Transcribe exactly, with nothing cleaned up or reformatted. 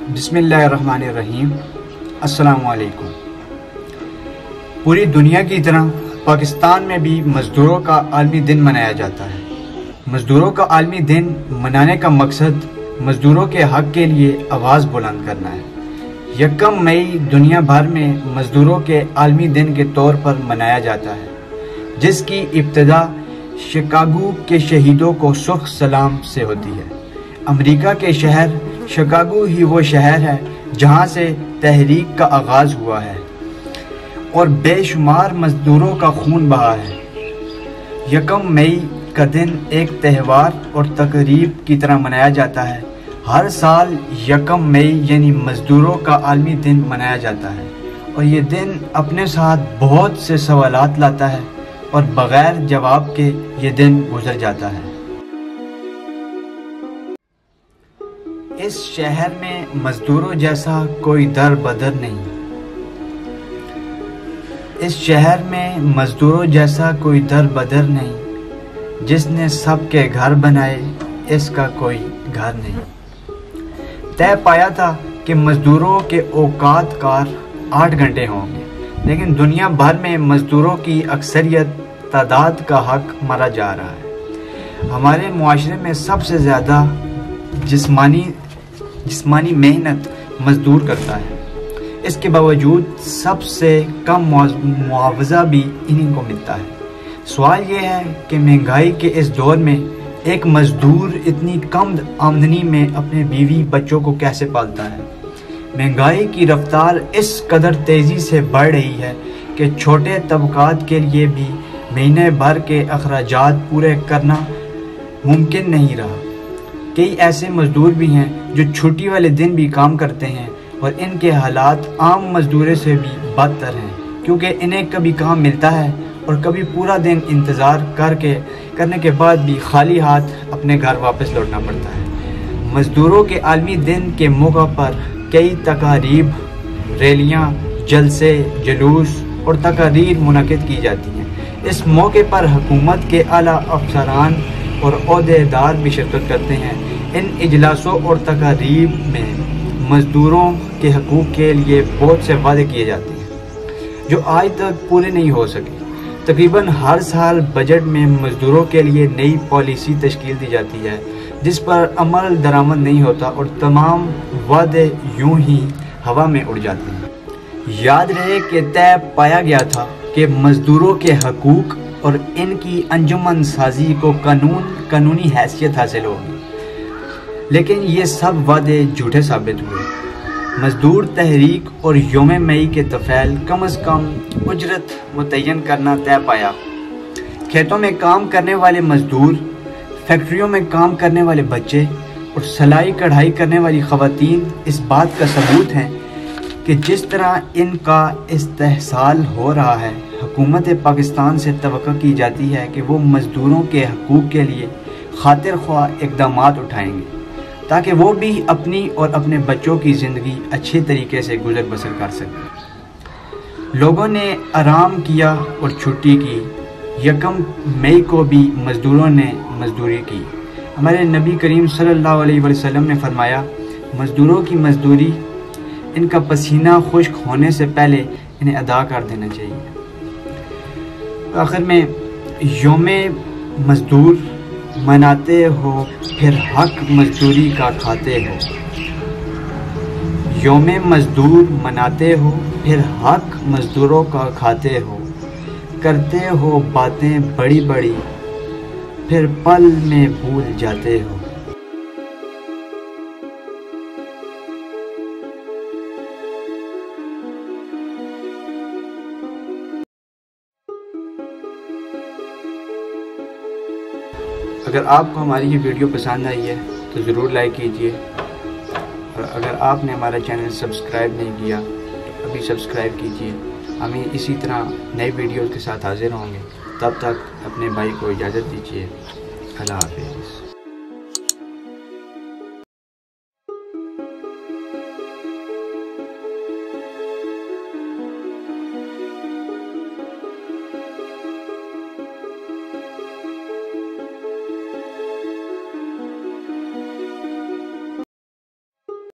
बिस्मिल्लाहिर्रहमानिर्रहीम। अस्सलामुअलैकुम। पूरी दुनिया की तरह पाकिस्तान में भी मज़दूरों का आलमी दिन मनाया जाता है। मज़दूरों का आलमी दिन मनाने का मकसद मज़दूरों के हक़ के लिए आवाज़ बुलंद करना है। यकम मई दुनिया भर में मज़दूरों के आलमी दिन के तौर पर मनाया जाता है, जिसकी इब्तिदा शिकागो के शहीदों को सुर्ख सलाम से होती है। अमेरिका के शहर शिकागो ही वो शहर है जहाँ से तहरीक का आगाज़ हुआ है और बेशुमार मज़दूरों का खून बहा है। यकम मई का दिन एक त्यौहार और तकरीब की तरह मनाया जाता है। हर साल यकम मई यानी मज़दूरों का आलमी दिन मनाया जाता है और ये दिन अपने साथ बहुत से सवालात लाता है और बग़ैर जवाब के ये दिन गुजर जाता है। इस शहर में मज़दूरों जैसा कोई दर बदर नहीं। इस शहर में मज़दूरों जैसा कोई दर बदर नहीं। जिसने सबके घर बनाए इसका कोई घर नहीं। तय पाया था कि मज़दूरों के औकात कार आठ घंटे होंगे, लेकिन दुनिया भर में मज़दूरों की अक्सरियत तादाद का हक मारा जा रहा है। हमारे मुआशरे में सबसे ज़्यादा जिस्मानी जिस्मानी मेहनत मज़दूर करता है। इसके बावजूद सबसे कम मुआवजा भी इन्हीं को मिलता है। सवाल ये है कि महंगाई के इस दौर में एक मज़दूर इतनी कम आमदनी में अपने बीवी बच्चों को कैसे पालता है। महंगाई की रफ्तार इस कदर तेज़ी से बढ़ रही है कि छोटे तबकात के लिए भी महीने भर के अखराजात पूरे करना मुमकिन नहीं रहा। कई ऐसे मज़दूर भी हैं जो छुट्टी वाले दिन भी काम करते हैं और इनके हालात आम मज़दूरों से भी बदतर हैं, क्योंकि इन्हें कभी काम मिलता है और कभी पूरा दिन इंतज़ार करके करने के बाद भी खाली हाथ अपने घर वापस लौटना पड़ता है। मज़दूरों के आलमी दिन के मौका पर कई तकारीब, रैलियाँ, जलसे, जुलूस और तकारीर मुनक़िद की जाती हैं। इस मौके पर हुकूमत के आला अफसरान और ओहदेदार भी शिरकत करते हैं। इन इजलासों और तकारीब में मज़दूरों के हकूक़ के लिए बहुत से वादे किए जाते हैं जो आज तक पूरे नहीं हो सके। तकरीबन हर साल बजट में मज़दूरों के लिए नई पॉलिसी तश्कील दी जाती है, जिस पर अमल दरामद नहीं होता और तमाम वादे यूं ही हवा में उड़ जाते हैं। याद रहे कि तय पाया गया था कि मज़दूरों के हकूक़ और इनकी अंजुमन साजी को कानून कानूनी हैसियत हासिल होगी, लेकिन ये सब वादे झूठे साबित हुए। मज़दूर तहरीक और योम मई के तफ़ैल कम अज़ कम उजरत मुतय्यन करना तय पाया। खेतों में काम करने वाले मज़दूर, फैक्ट्रियों में काम करने वाले बच्चे और सिलाई कढ़ाई करने वाली ख़वातीन इस बात का सबूत हैं कि जिस तरह इनका इस्तेहसाल हो रहा है, हुकूमत पाकिस्तान से तवक्को की जाती है कि वो मज़दूरों के हकूक़ के लिए खातिर ख्वाह इक़दामात उठाएंगे ताकि वो भी अपनी और अपने बच्चों की ज़िंदगी अच्छे तरीके से गुजर बसर कर सकें। लोगों ने आराम किया और छुट्टी की। यकम मई को भी मज़दूरों ने मज़दूरी की। हमारे नबी करीम सल्लल्लाहु अलैहि वसल्लम ने फरमाया, मज़दूरों की मज़दूरी इनका पसीना खुश्क होने से पहले इन्हें अदा कर देना चाहिए। आखिर में योमे मज़दूर मनाते हो फिर हक मज़दूरी का खाते हो। योमे मज़दूर मनाते हो फिर हक मज़दूरों का खाते हो। करते हो बातें बड़ी बड़ी फिर पल में भूल जाते हो। अगर आपको हमारी ये वीडियो पसंद आई है तो ज़रूर लाइक कीजिए, और अगर आपने हमारा चैनल सब्सक्राइब नहीं किया तो अभी सब्सक्राइब कीजिए। हमें इसी तरह नए वीडियोज़ के साथ हाजिर होंगे। तब तक अपने भाई को इजाज़त दीजिए। अल्लाह हाफ़िज़।